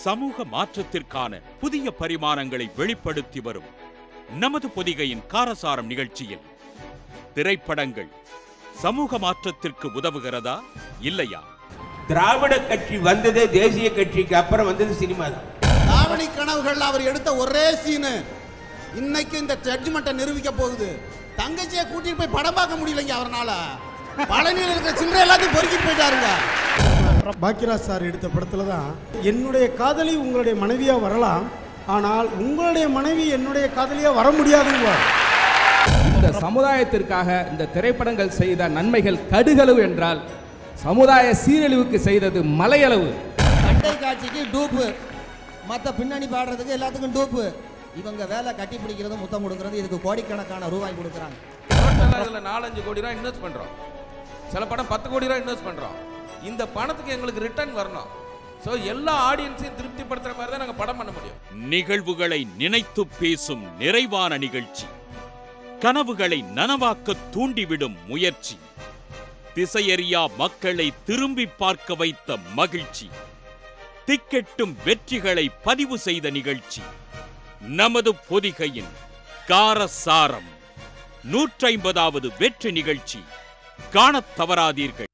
சமூக மாற்றத்திற்கான புதிய பரிமாணங்களை வெளிப்படுத்தி வரும் நமது பொதிகையின் காரசாரம் நிகழ்ச்சியில் திரைப்படங்கள் சமூக மாற்றத்திற்கு உதவுகிறதா இல்லையா? திராவிட கட்சி வந்ததே தேசிய கட்சிக்கு அப்புறம் வந்தது சினிமா தான். தாவணி கனவுகள் அவர் எடுத்த ஒரே சீனு இன்னைக்கு இந்த ஜட்ஜ்மெண்ட்டை நிரூபிக்க போகுது. தங்கச்சியை கூட்டிட்டு போய் படம் பார்க்க முடியலைங்க அவரால. பழனியில் இருக்கிற சில்லறை எல்லாத்தையும் பொறுக்கிட்டு போயிட்டாருங்க. பாக்கியராஜ் சார் எடுத்த படத்துல தான் என்னுடைய காதலி உங்களுடைய மனைவியா வரலாம், ஆனால் உங்களுடைய மனைவி என்னுடைய காதலியா வர முடியாதுங்க. இந்த சமுதாயத்திற்காக இந்த திரைப்படங்கள் செய்த நன்மைகள் கடுகளவு என்றால் சமுதாய சீரழிவுக்கு செய்தது மலையளவு. அண்டை காட்சிக்கு டூப்பு, மற்ற பின்னணி பாடுறதுக்கு எல்லாத்துக்கும் டூப்பு. இவங்க வேலை கட்டி பிடிக்கிறது முத்தம் கொடுக்கறது, இதுக்கு கோடிக்கணக்கான ரூபாய் கொடுக்குறாங்க. 4-5 கோடி ரூபாய் இன்வெஸ்ட் பண்றோம், சில படம் 10 கோடி ரூபாய் இன்வெஸ்ட் பண்றோம். இந்த பணத்துக்கு எங்களுக்கு ரிட்டர்ன் வரணும். சோ எல்லா ஆடியன்ஸையும் திருப்திப்படுத்துற மாதிரி தான் நாங்க படம் பண்ண முடியும். நிகழ்வுகளை நினைத்து பேசும் நிறைவான நிகழ்ச்சி, கனவுகளை நனவாக்க தூண்டிவிடும் முயற்சி, திசையறியா மக்களை திரும்பி பார்க்க வைத்த மகிழ்ச்சி, திக்கெட்டும் வெற்றிகளை பதிவு செய்த நிகழ்ச்சி, நமது பொதிகையின் காரசாரம் 150வது வெற்றி நிகழ்ச்சி. காணத் தவறாதீர்கள்.